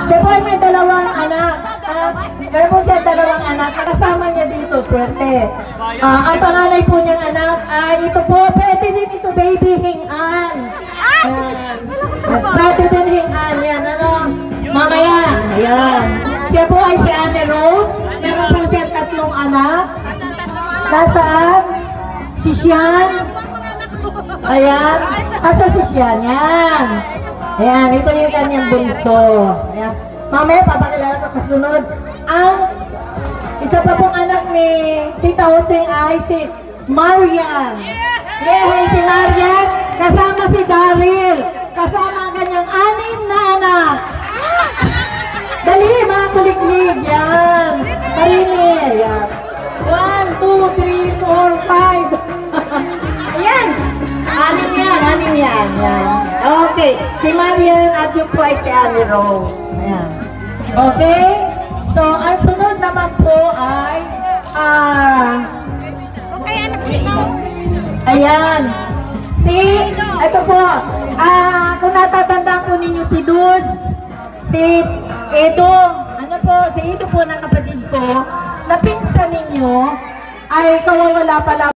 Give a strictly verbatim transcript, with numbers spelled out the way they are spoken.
Siya po ay may dalawang anak. Uh, meron po siya dalawang anak. Nakasama niya dito, swerte. Uh, ang panganay po niyang anak ay ito po, pwede din ito, baby Hing-an. Pwede din Hing-an. Yan, ano? Mamaya. Ayan. Siya po ay si Ate Rose. Meron po siya tatlong anak. Nasaan? Si Sian. Ayan. Asa si Sian? Yan. Ayan. Ito yung kanyang bunso. Ayan. Mamaya, papakilala ka kasunod. Ang isa pa pong anak ni Tita Hoseng ay si Marian. Yeah, si Marian. Kasama si Daryl. Kasama ang kanyang anim na anak. Dali, mga kuliklig. Yan. Marini. Yan. One, two, three, four, five. Ayan. Anim yan. Anim yan. Yan. Okay. Si Marian at yung po ay si Annie Rose. Ayan. Okay? So, ang sunod naman po ay ah... Okay, anak sino? Ayan. Si... Ito po. Ah, kung natatandaan po ninyo si Dudes, si Edo, ano po, si Edo po ng kapatid ko, na pinsan ninyo ay kawawala pala